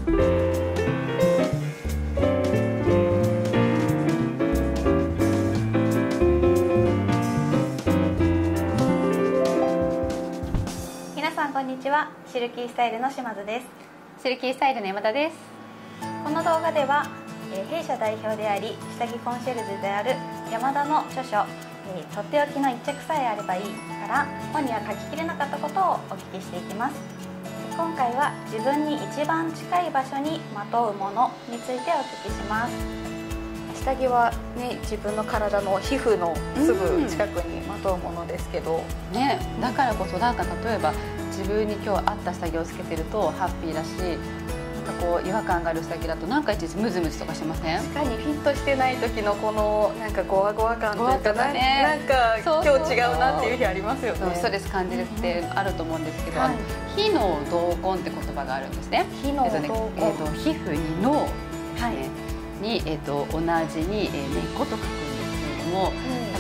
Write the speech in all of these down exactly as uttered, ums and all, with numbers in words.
皆さんこんにちは。シルキースタイルの島津です。 シルキースタイルの山田です。 この動画では、えー、弊社代表であり下着コンシェルジュである山田の著書、えー、とっておきの一着さえあればいいから本には書ききれなかったことをお聞きしていきます。今回は自分に一番近い場所にまとうものについてお聞きします。下着はね、自分の体の皮膚のすぐ近くにまとうものですけど、 うん、ね、だからこそなんか例えば自分に今日合った下着をつけてるとハッピーだし、なんかこう違和感がある下着だとなんかいちいちムズムズとかしません？ 確かにフィットしてない時のこのなんかゴワゴワ感というか、 ね、 なんか今日違うなっていう日ありますよね。 ストレス感じるってあると思うんですけど、はい、火の同根って言葉があるんですね。 火の同根、えーとねえーと、皮膚に脳ですね、はいに、えー、と同じに、えー、根っこと書くんですけれども、うん、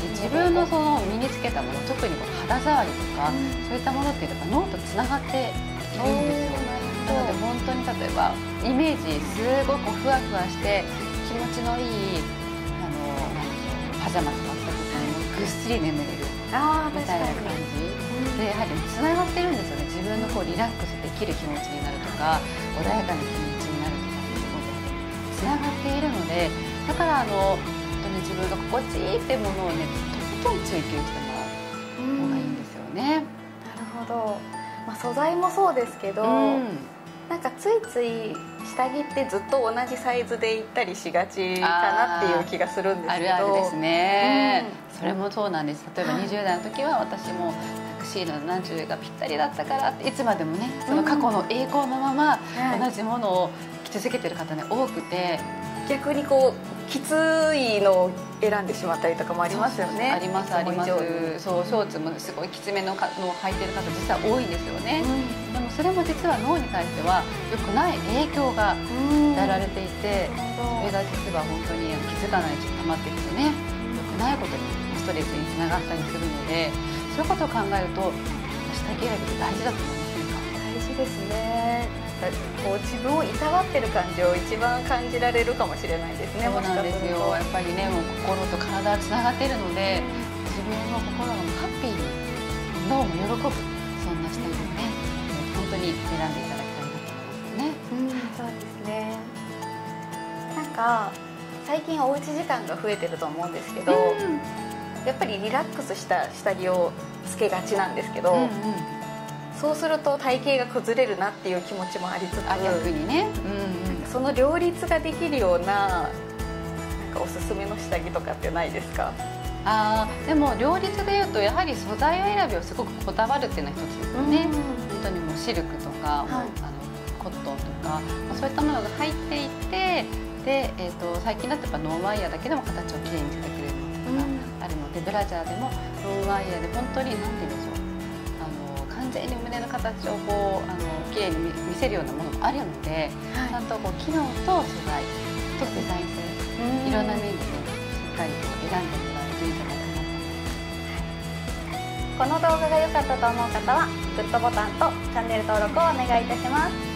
自分のその身につけたもの、特にこう肌触りとか、うん、そういったものっていうのが脳とつながっているんですよ。なので本当に例えばイメージすごくふわふわして気持ちのいいあのなんでしょうパジャマとか着た時にぐっすり眠れるみたいな感じで、やはりつながってるんですよね。自分のこうリラックスできる気持ちになるとか、穏やかな気持ちになるとかっていうことでつながっているので、だからあの本当に自分が心地いいってものをね、とことん追求してもらう方がいいんですよね。 なるほど。まあ、素材もそうですけど、うん、なんかついつい下着ってずっと同じサイズでいったりしがちかなっていう気がするんですけど。 あるあるですね、うん、それもそうなんです。例えばにじゅう代の時は私もタクシーの何十がぴったりだったからっていつまでもね、その過去の栄光のまま同じものを着続けてる方ね多くて、 逆にこうきついのを選んでしまったりとかもありますよね。 ありますあります。そう、ショーツもすごいきつめののを履いてる方実は多いんですよね、うん、でもそれも実は脳に対しては良くない影響が与えられていて、それが実は本当に気づかないうちに溜まっていくとね、良くないことにストレスにつながったりするので、そういうことを考えると下着選びって大事だと思いませんか？ 大事ですね。こう自分をいたわってる感じを一番感じられるかもしれないですね。 そうなんですよ。やっぱりね、もう心と体はつながっているので、自分の心がハッピーに、脳も喜ぶ、そんな下着をね、本当に選んでいただきたいなと思いますね。 うん、そうですね。なんか最近おうち時間が増えてると思うんですけど、うん、やっぱりリラックスした下着をつけがちなんですけど、うんうん、そうすると体型が崩れるなっていう気持ちもありつつ、 逆にね、 うんうん、その両立ができるような、なんかおすすめの下着とかってないですか？ あでも両立でいうとやはり素材選びをすごくこだわるっていうのは一つですよね、うん、本当にもうシルクとか、はい、あのコットンとか、まあ、そういったものが入っていて、で、えー、と最近だとやっぱノンワイヤーだけでも形をきれいにしてくれるものがあるので、うん、ブラジャーでもノンワイヤーで本当に何て言うんでしょう、完全に胸の形をこうあの綺麗に見せるようなものもあるので、はい、ちゃんとこう機能と素材とデザイン性、いろんな面で、ね、しっかりと選んでもらえるといいんじゃないかなと思います。 この動画が良かったと思う方はグッドボタンとチャンネル登録をお願いいたします。